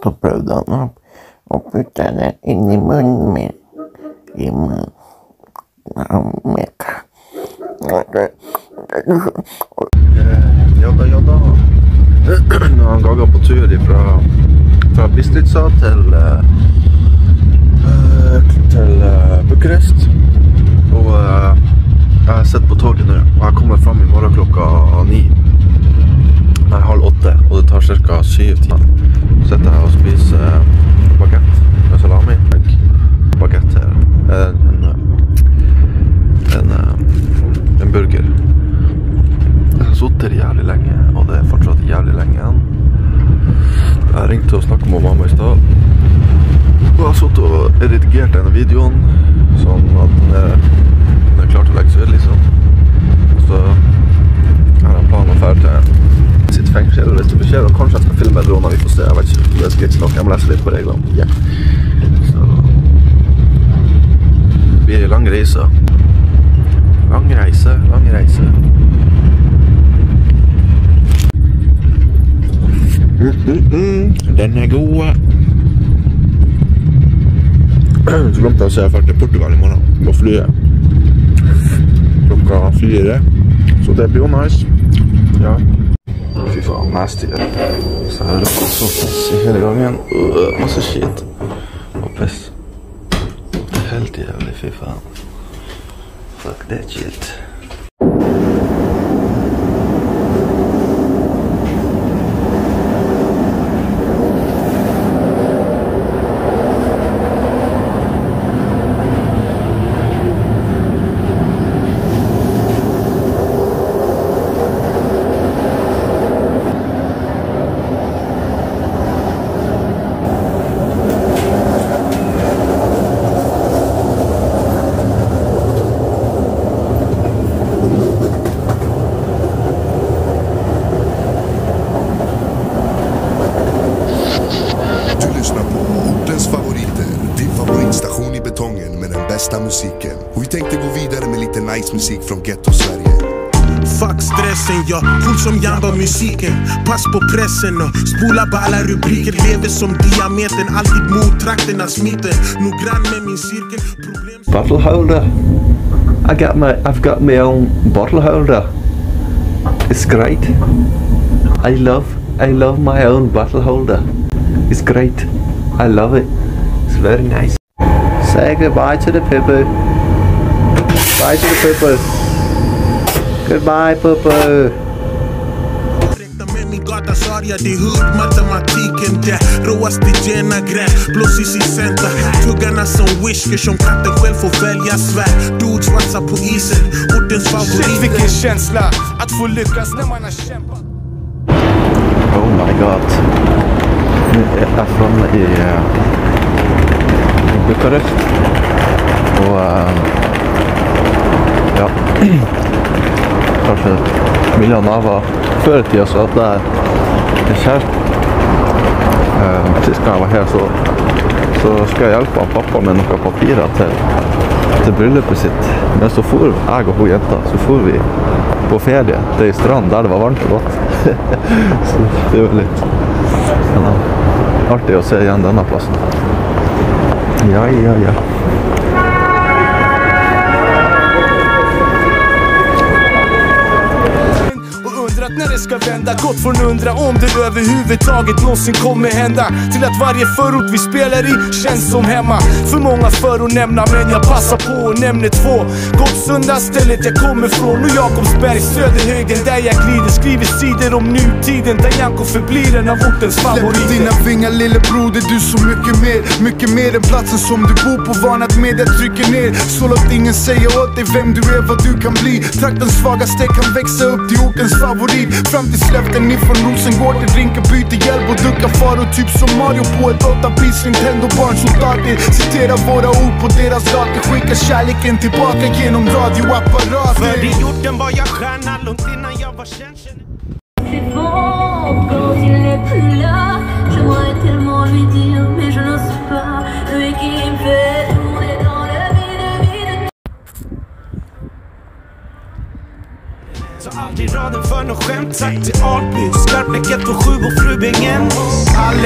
tog bröden upp och puttade in i munnen med i munnen. Jodda. Han ganger på tur fra Bistrica til Bukarest. Og jeg har sett på toget nå, og jeg kommer frem i morgen klokka 9. Nei, 7:30, og det tar cirka 7 timer. Så sitter jeg og spiser baguette med salami. Baguette her. En burger. Jeg har suttet jævlig lenge, og det er fortsatt jævlig lenge igjen. Jeg ringte og snakket med mamma i stad. Og jeg har suttet og redigert denne videoen, sånn at den er klar til å legge seg ut, liksom. Så har jeg planen å fære til sitt fengsel, hvis det beskjer, og kanskje jeg skal filme droner vi får se. Jeg vet ikke, det er skritt nok. Jeg må lese litt på reglene. Ja. Så det blir lang reise. Lang reise. Den er god. Så glemte jeg å se jeg er ferdig til Portugal i morgen. På flyet. Klokka 4. Så det blir jo nice. Ja. Fy faen, nasty. Så her lukket så piss i hele gangen. Masse shit. Og piss. Helt jævlig, fy faen. Fuck that shit. Musiken. Och vi tänkte gå vidare med lite nice musik från Ghetto Sverige. Fuck stressen, ja, cool som jamba-musiken. Pass på pressen och spola på alla rubriker. Lever som diametern, alltid mot trakterna smiter. Noggrann med min cirkel. Bottle holder. I've got my own bottle holder. It's great. I love my own bottle holder. It's great. I love it. It's very nice. Say goodbye to the people. Bye to the people. Goodbye, people. Det är hood-matematiken där råaste gena gräs blåsis i center. Tuggarna som whisker som katten själv får välja svär. Dudes watsar på isen, ortens favorit. Shit, vilken känsla att få lyckas när man har kämpat. Oh my god. Nu är jag framme i Bukarest. Och ja, kanske Milanava förr i tiden så att det är kärst. Sist gang jeg var her så skal jeg hjelpe pappa med noen papirer til bryllupet sitt. Men så for jeg og hun jenta, så for vi på ferie til en strand der det var varmt og godt. Så det var litt artig å se igjen denne plassen. Ja. När det ska vända, gått från undra om det överhuvudtaget någonsin kommer hända till att varje förort vi spelar i känns som hemma. För många för att nämna, men jag passar på och nämner två. Gottsunda stället jag kommer från och Jakobsberg, Söderhöjden där jag glider. Skriver sidor om nutiden där Janko förblir en av ortens favoriter. Släpp dina vingar lillebroder, du så mycket mer än platsen som du bor på. Van att media trycker ner, så låt ingen säga åt dig vem du är, vad du kan bli. Traktens svagaste kan växa upp till ortens favorit. Fram till släften ifrån Rosengård till Rinkeby till Hjällbo. Ducka faro typ som Mario på ett 8-bits Nintendo-barn som alltid citerar våra ord på deras dator. Skicka kärleken tillbaka genom radioapparater. För i jorden var jag stjärna långt innan jag var känd. C'est bon, quand il n'est plus là. J'aimerais tellement lui dire, mais je n'ose pas. Lui qui me fait tourner dans le vide. Så aldrig raden för något skämt. Sagt till Alby, skarpläcket på 7 och Frubingen. Alex är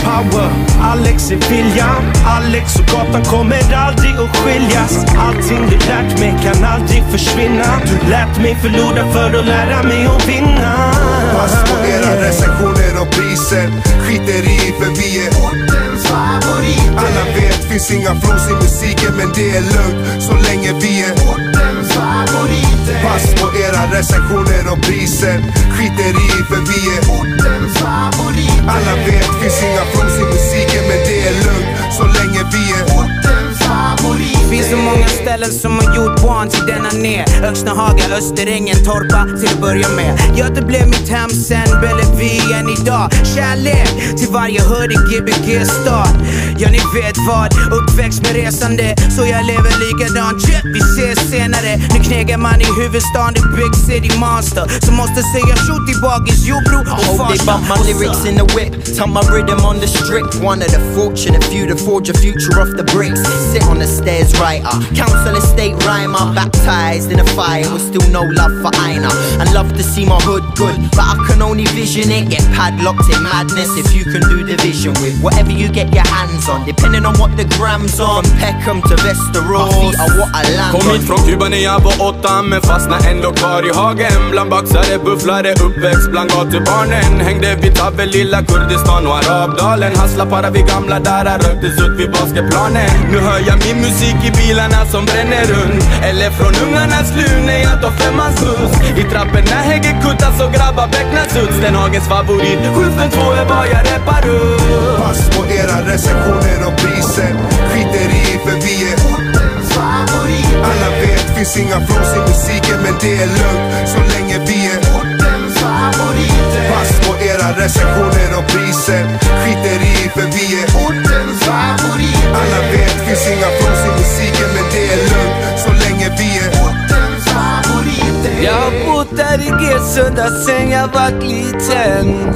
power, Alex är viljan. Alex och gatan kommer aldrig att skiljas. Allting du lärt mig kan aldrig försvinna. Du lärt mig förlora för att lära mig att vinna. Pass på era recensioner och priser. Skiter i för vi är ortens favorit. Alla vet finns inga fros i musiken, men det är lugnt så länge vi är ortens favorit. Pass på era recensioner och priser. Skiter i för vi är ortens favorit. Alla vet finns inga fros i musiken, men det är lugnt så länge vi är ortens favorit. Finns så många ställen som har gjort barn till denna ner. Öxnahaga, Österängen, Torpa till att börja med. Göte blev mitt hem sen Bellevue än idag. Kärlek till varje hördig GBG-stad. Ja, ni vet vad, uppväxt med resande, så jag lever likadant. Vi ses senare. Nu knegar man i huvudstaden, i Big City Monster, som måste säga shoot i bagis, jordbro och Farsta. They bump my lyrics in the whip, turn my rhythm on the strip. One of the fortunate few to forge a future off the bricks. Sit on the stairs writer, council estate rhymer. Baptized in a fire with still no love for Aina. I love to see my hood good, but I can only vision it. Get padlocked in madness if you can do division with whatever you get your hands on, depending on what the grams on. From Peckham to Västerås, my feet are what I land on. Kom hit från Kuba när jag var 8, men fastna ändå kvar i hagen. Bland baxare, bufflare, uppväxt bland gatubarnen. Hängde vid Tabbe, lilla Kurdistan och Arabdalen. Hassla para vid gamla där, röktes ut vid basketplanen. Nu hör jag min musik i bilarna som bränner runt, eller från ungarnas lur när jag tar femmans buss. I trapporna hänger kuttas och grabbar becknas ut. Stenhagens favorit, 752 är vad jag rappar upp. Pass på era recensioner och priser. Skiter i för vi är ortens favorit. Alla vet finns inga fros i musiken, men det är lugnt så länge vi är ortens favorit. Pass på era recensioner och priser. Skiter i för vi är ortens favorit. Alla vet finns inga fros i musiken, men det är lugnt så länge vi är ortens favorit. Jag har bott där i Gesunda sen jag var liten,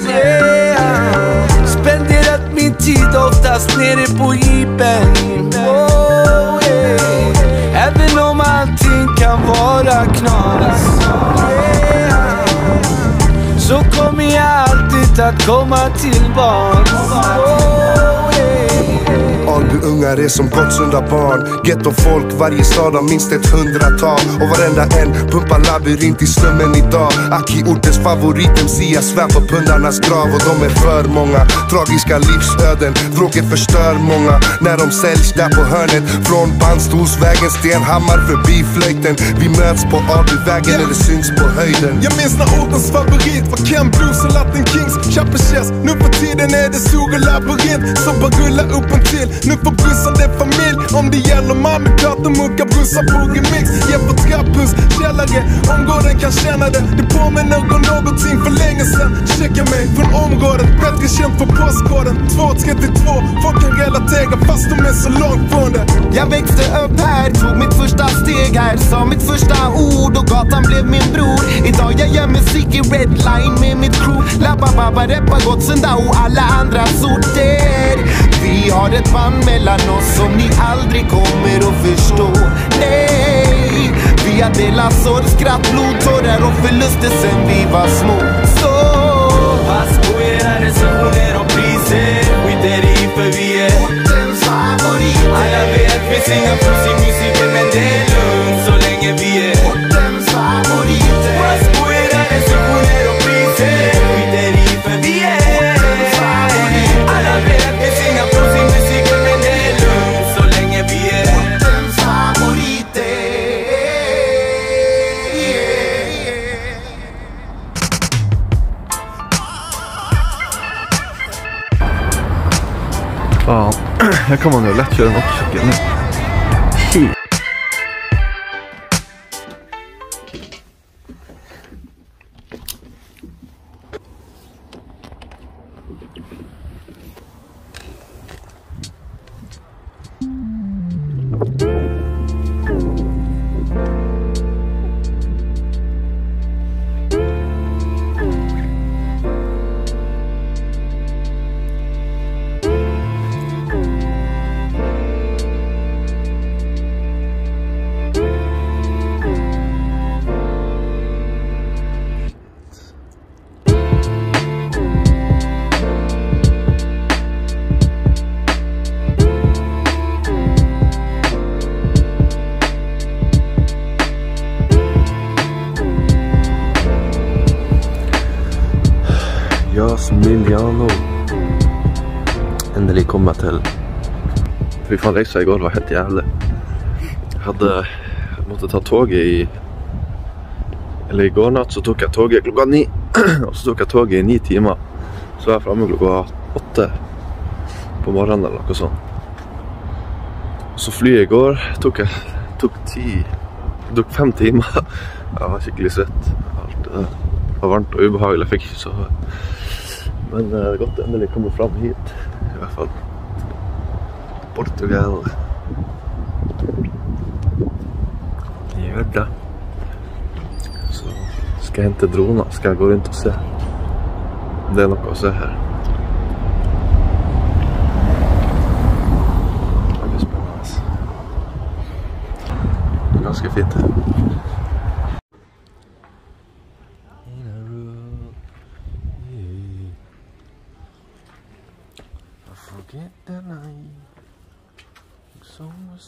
yeah. Spenderat min tid oftast nere på Gipen, oh, yeah. Även om allting kan vara knas, yeah. Så kommer jag alltid att komma tillbaks, oh, yeah. All du ungar är som Gottsunda barn. Ghetto-folk, varje stad har minst 100-tal. Och varenda en pumpar labyrint i slummen idag. Aki ortens favorit MC, jag svär på pundarnas grav. Och de är för många, tragiska livsöden. Droger förstör många när de säljs där på hörnet. Från Bandstolsvägen, Stenhammar förbi Flöjten. Vi möts på Albyvägen eller syns på höjden. Jag minns när ortens favorit var Ken Blues och Latin Kings. Chapper nu för tiden är det stora labyrint som bara rullar upp en till. Nu får brussan det familj. Om det gäller Malmö, Katemucka, brussar på remix. Jämför trapphus, källare, omgården kan känna det. Det påminner om någonting för länge sedan. Checka mig från området, bättre känt för postkoden 232, folk kan relatera fast de är så långt från det. Jag växte upp här, tog mitt första steg här, sa mitt första ord och gatan blev min bror. Idag jag gör musik i Redline med mitt crew. Labba babba, reppa Gottsunda och alla andra sorter. Vi har ett band mellan oss som ni aldrig kommer att förstå. Nej, vi har delat sorg, skratt, blod, tårar och förluster sen vi var små. Så pass på era recensioner och priser. Skiter i för vi är ortens favorit. Alla vet finns inga plus i musiken, men det är lugnt så länge vi är ortens favorit. Pass på era recensioner och priser. Skiter i för vi är alla vet finns inga plus i musiken, men det är lugnt så länge vi är ortens favorit. Fan, jag kommer nu lätt köra en motorcykel nu. Shit. Liliano. Endelig kom jeg til. Fy faen, reisa I går var helt jævlig. Jeg måtte ta toget I går natt, så tok jeg toget klokka 9. Og så tok jeg toget I 9 timer. Så var jeg fremme klokka 8 på morgenen eller noe sånt. Så flyet I går tok 5 timer. Jeg var skikkelig svett. Alt var varmt og ubehagelig. Jeg fikk ikke så... Men det er godt endelig å komme frem hit. I hvert fall. Portugal. Gjør det. Så skal jeg hente droner. Skal jeg gå rundt og se. Det er noe å se her. Veldig spennende. Det er ganske fint her. Forget the night. So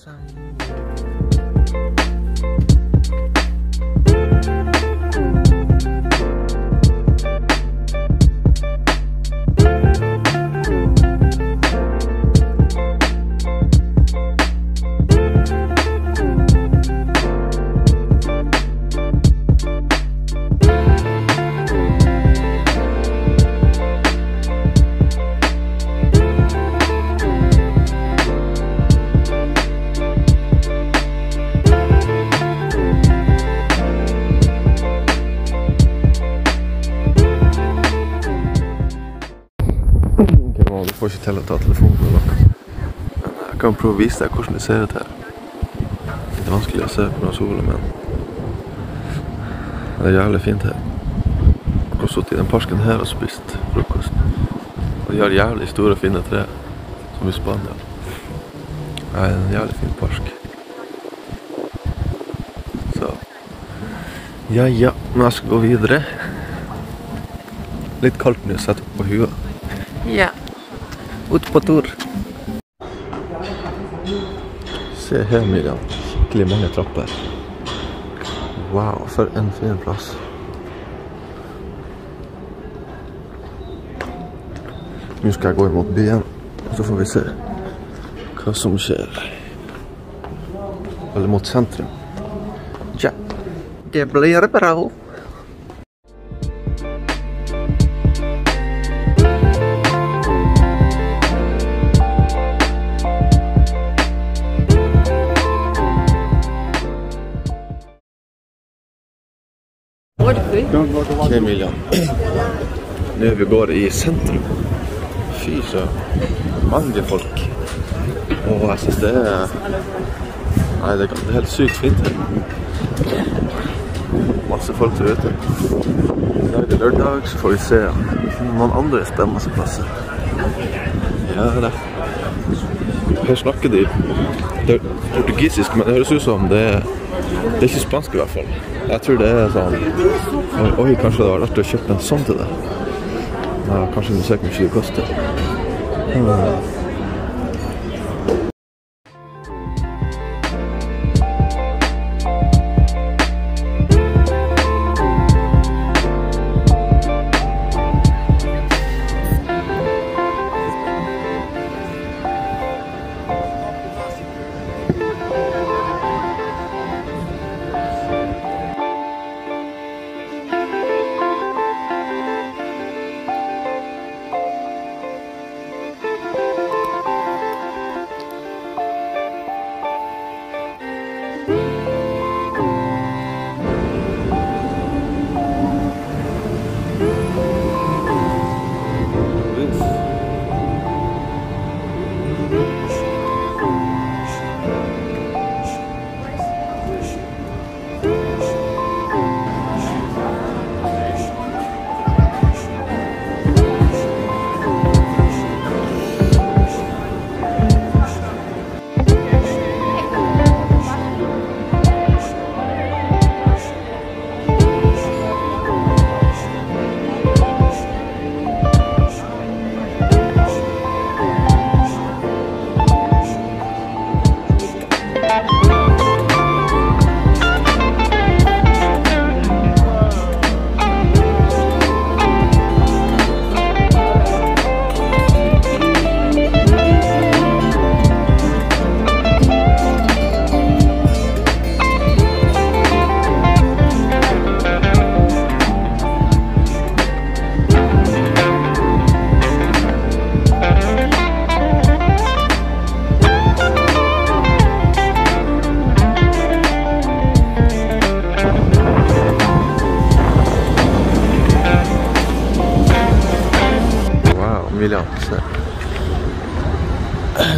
Du får ikke til å ta telefonen eller noe. Men jeg kan prøve å vise deg hvordan det ser ut her. Det er vanskelig å se på noen solen, men det er jævlig fint her. Jeg har suttet I den parken her og spist frokost. Og de har jævlig store fine tre, som I Spania. Det er en jævlig fin park. Så. Ja, men jeg skal gå videre. Litt kaldt nå, sett opp på huet. Ja. Ut på tur. Se her, Miriam. Skikkelig mange trapper. Wow, for en fin plass. Nå skal jeg gå imot byen, og så får vi se hva som skjer. Eller mot sentrum. Ja, det blir bra. Ok, Emilia. Nå vi går I sentrum. Fy så mange folk. Og jeg synes det er... Nei, det er helt sykt fint her. Masse folk der ute. I dag det lørdag, så får vi se noen andre spennende plasser. Ja, det. Her snakker de. Det er portugisisk, men det høres ut som det er ikke spansk I hvert fall. Jeg tror det er sånn... Oi, kanskje det var rett å kjøpe en sånn til det. Ja, kanskje du ser hvor mye det koster.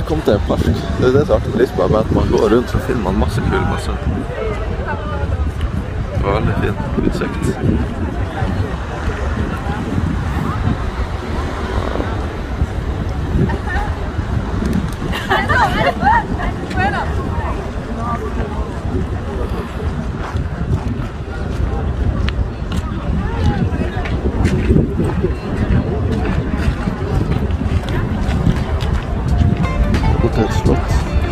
kom til en park. Det er det som er artig med Lisboa, med at man går rundt og filmer masse kul masse. Det var veldig fin utsikt. Hotellslott.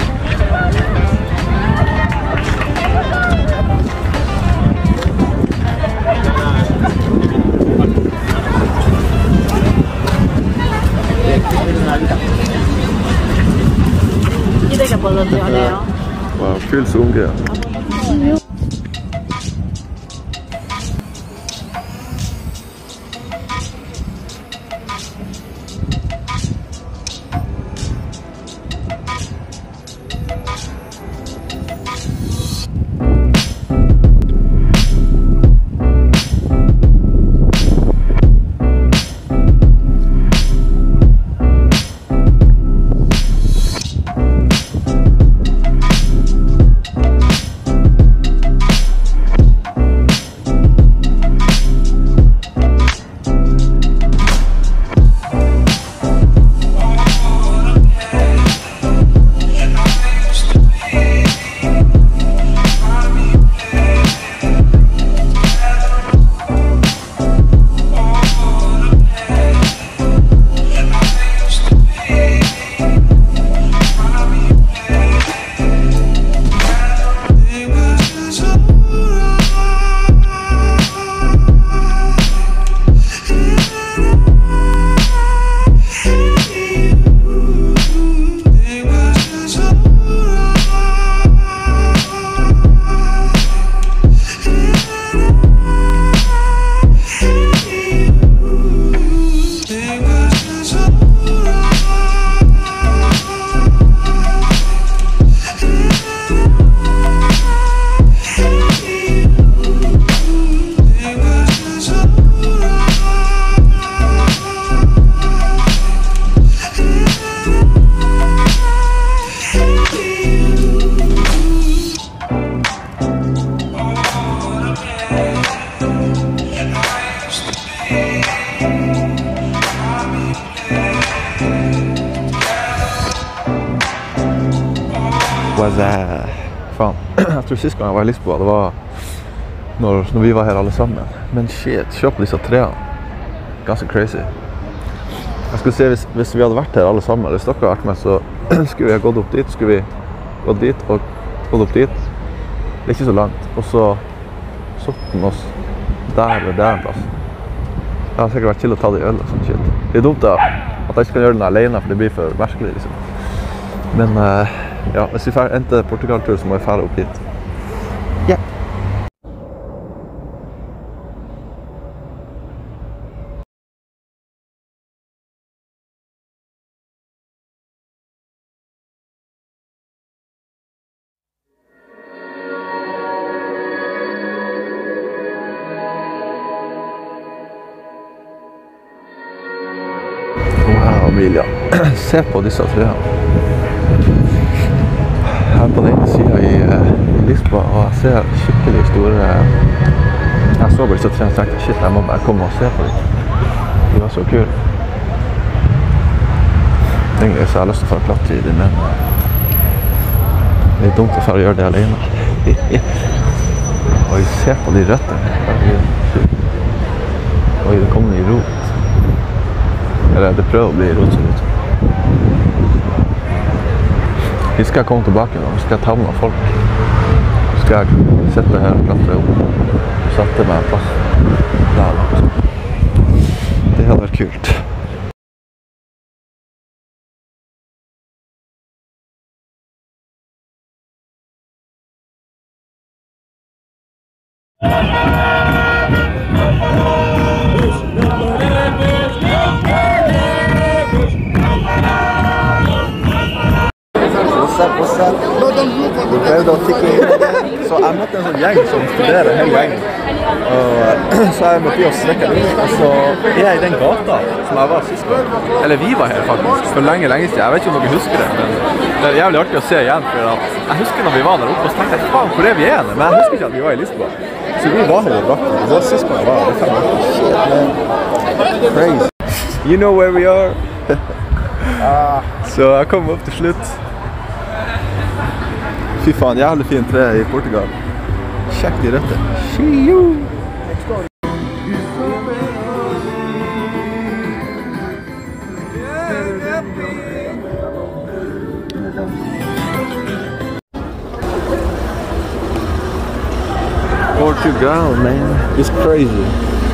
기대가 벌어도 하네요. 와, 귤 좋은 게야. Fan, jag tror sist gången jag var i Lisboa, det var när vi var här alla samman. Men shit, köp dessa träd. Ganska crazy. Jag skulle säga, hvis vi hade varit här alla samman, eller Stocka varit med, så skulle vi ha gått upp dit, skulle vi gått dit och gått upp dit. Det är inte så långt. Och så satt oss där och där en plats. Det har säkert varit chill att ta det i öl och sånt shit. Det är dumt att jag inte kan göra den alene, för det blir för märkligt liksom. Men ja, hvis vi får inte Portugal-tur så må vi fara upp dit. Ja. Wow, Emilia. Se på disse trærne. Her på den ene siden i Lisboa, og jeg ser skikkelig store. Jeg så bare disse trærne og tenkte, shit, jeg må bare komme og se på dem. De var så kul. Det er så jeg har lyst til å få klatre i dem, men det er dumt å gjøre det alene. Og jeg ser på de røttene. Oi, det kommer i rot. Eller det prøver å bli rot, ser ut. Vi skal komme tilbake nå, vi skal ta med folk. Så skal jeg sette her og klatre opp. Og sette meg en plass. Det hadde vært kult. What's up? No, don't look at Vi prøvde å stikke inn. Så jeg møtte en sånn gjeng som studerer hele gjengen. Og så har jeg møtt de og svekket inn. Og så er jeg i den gata som jeg var sist gang. Eller vi var her faktisk, for lenge siden. Jeg vet ikke om dere husker det, men det er jævlig artig å se igjen. For at jeg husker når vi var der oppe og tenkte jeg, faen, hvor er vi igjen? Men jeg husker ikke at vi var i Lisboa. Så vi var her i Brakken. Det var sist gang jeg var her. Det er 5 år. Shit, man. Crazy. You know where we are. Så jeg kom opp til slutt. Fy faen, jævlig fint tre i Portugal. Sjekk de rette. Shio! Portugal, man. It's crazy.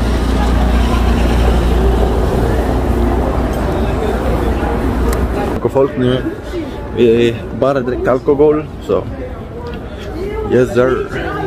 Folk nu, vi bara dricker alkohol, så yes sir.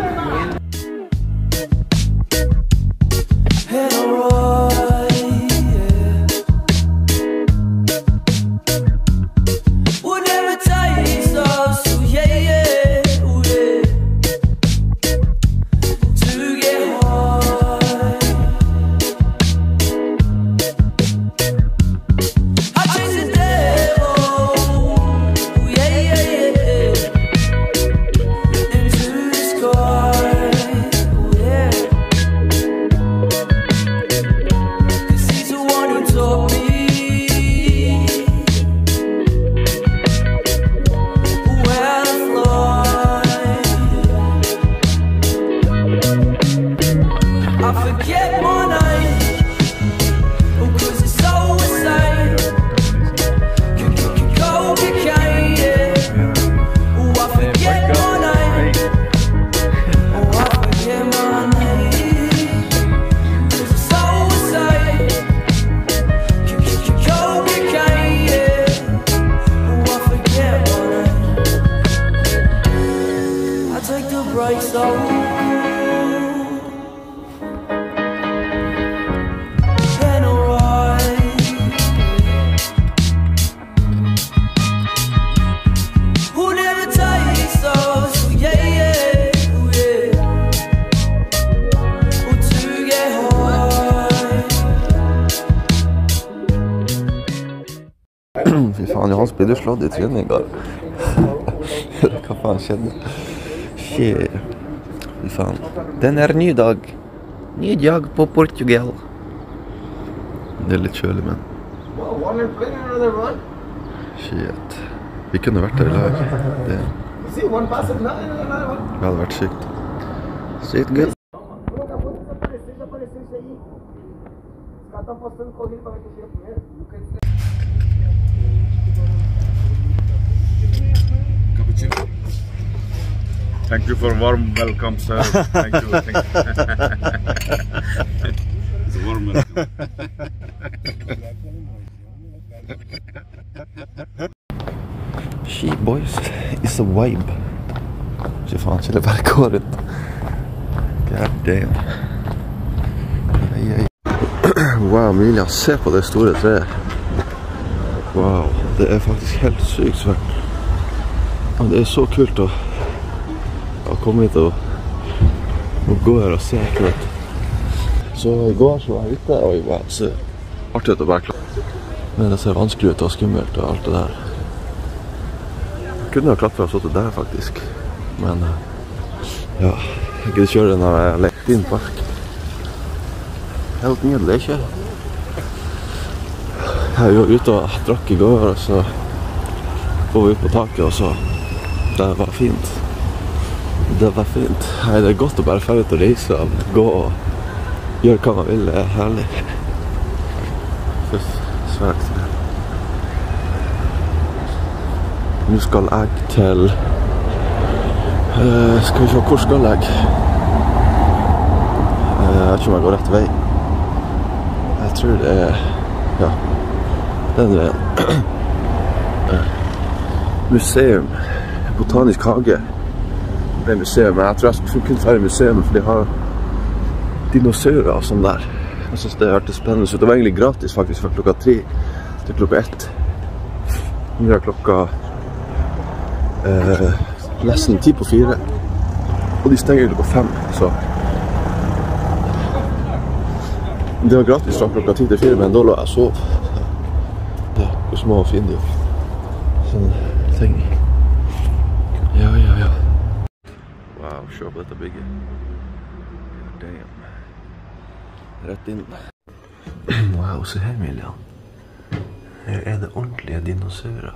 Fy faen, Johans ble du slått i trynet i går. Hva faen skjedde? Shit. Fy faen. Den er ny dag. Ny dag på Portugal. Det er litt kjølig, men... Shit. Vi kunne vært der i lag. Det hadde vært sykt. Sykt good. Thank you for a warm welcome, sir. Thank you. Thank you. It's a warm welcome. She boys is a vibe. Så fan skulle bara gå runt. God damn. Wow, Emilia, se på det store treet. Wow, det er faktisk helt sykt svært. Og det er så kult å komme hit og gå her og se akkurat. Så i går så var jeg ute, og wow, så artig å bare klare. Men det ser vanskelig ut og skummelt og alt det der. Jeg kunne ha klart for å ha sittet der faktisk. Men ja, jeg kunne kjøre når jeg lekte inn park. Helt nydelig, ikke? Jeg var ute og drakk i går, og så går vi ut på taket, og så det var fint. Det var fint. Nei, det er godt å bare fære ut og reise og gå og gjøre hva man vil. Det er herlig. Svært. Nå skal jeg til... skal vi se, hvor skal jeg? Jeg vet ikke om jeg går rett vei. Jeg tror det er... ja, den veien. Museum. Botanisk hage. Det er museum, men jeg tror jeg skulle kunne være i museum, for de har dinosaurer og sånn der. Jeg synes det hørtes spennende ut. Det var egentlig gratis faktisk fra klokka 3 til klokka 1. Nå er klokka nesten 3:50. Og de stenger klokka 5, så... Det var gratis fra klokka 10 til 4, men da lå jeg og sov. Ja, hvor små og fine det var. Sånne ting. Ja. Wow, se på dette bygget. Damn. Rett inn. Wow, se her, Milian. Her er det ordentlige dinosaurer.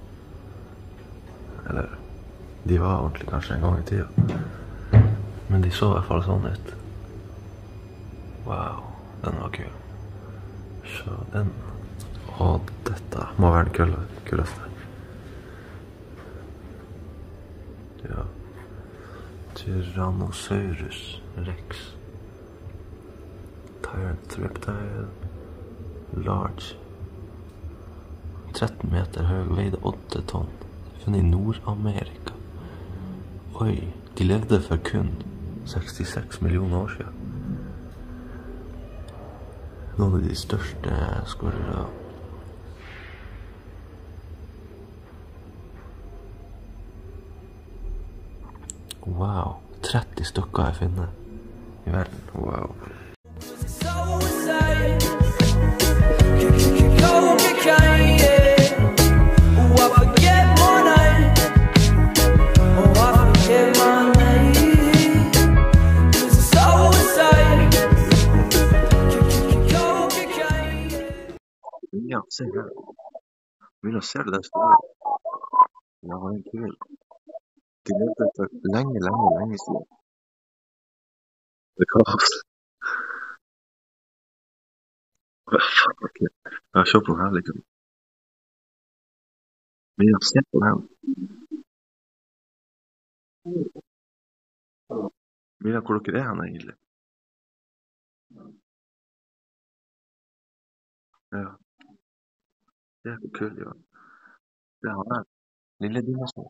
Eller, de var ordentlige kanskje en gang i tiden. Men de så i hvert fall sånn ut. Wow, den var kul. Så den. Og dette må være den kuleste. Ja. Tyrannosaurus Rex. Tyrant reptile. Large. 13 meter høy, veide 8 tonn. Funnet i Nord-Amerika. Oi, de levde for kun 66 millioner år siden. Noen av de største skorrer. Wow, 30 stykker jeg finner i verden. Wow. Ja, se her. Vil du se det der store? Ja, det er kul. De levde for lenge siden. Det kan også. Ok. Jeg ser på den her liksom. Men jeg ser på den. Mira, hvor dere er han egentlig? Ja. Det er kul, ja. Det er han her. Lille dinosaur.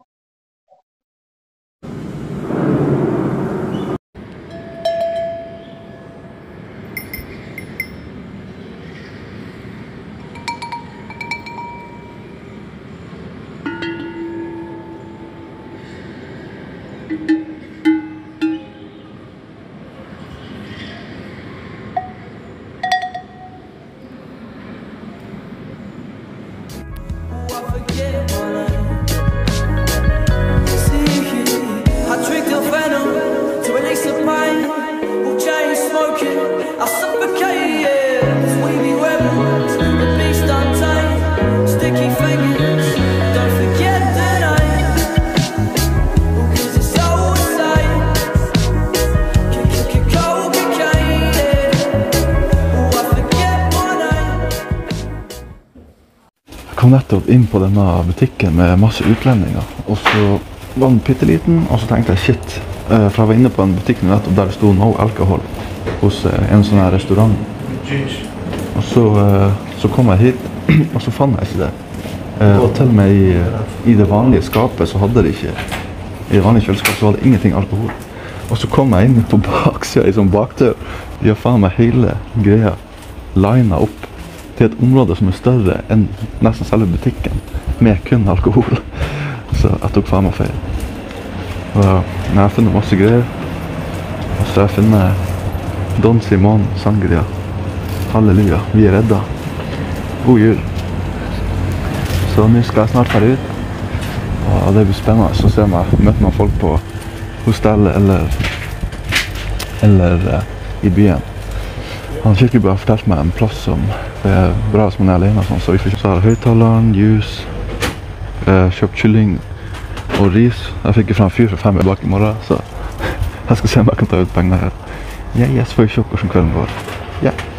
Jeg kom nettopp inn på denne butikken med masse utlendinger, og så var den pitteliten, og så tenkte jeg shit, for jeg var inne på en butikk nettopp der det stod no alkohol hos en sånn her restaurant. Og så kom jeg hit, og så fant jeg ikke det. Og til og med i det vanlige skapet så hadde det ikke, i det vanlige kjøleskapet så var det ingenting alkohol. Og så kom jeg inn på baksida i sånn bakdør, de har faen meg hele greia linet opp til et område som er større enn nesten selve butikken, med kun alkohol. Så jeg tok faen meg feil. Og jeg har funnet masse greier. Og så har jeg funnet Don Simon Sangria. Halleluja, vi er redda. God jul. Så nå skal jeg snart fære ut. Og det blir spennende. Så ser jeg møter noen folk på hostellet eller i byen. Han skikkelig bare fortalte meg en plass som er bra som man er alene og sånn, så vi får kjøpe høyttaleren, juice, kjøpt kylling og ris. Jeg fikk fra en fyr for 5 bak i morgen, så jeg skal se om jeg kan ta ut penger her. Ja, yes, får vi se hvordan kvelden går. Ja.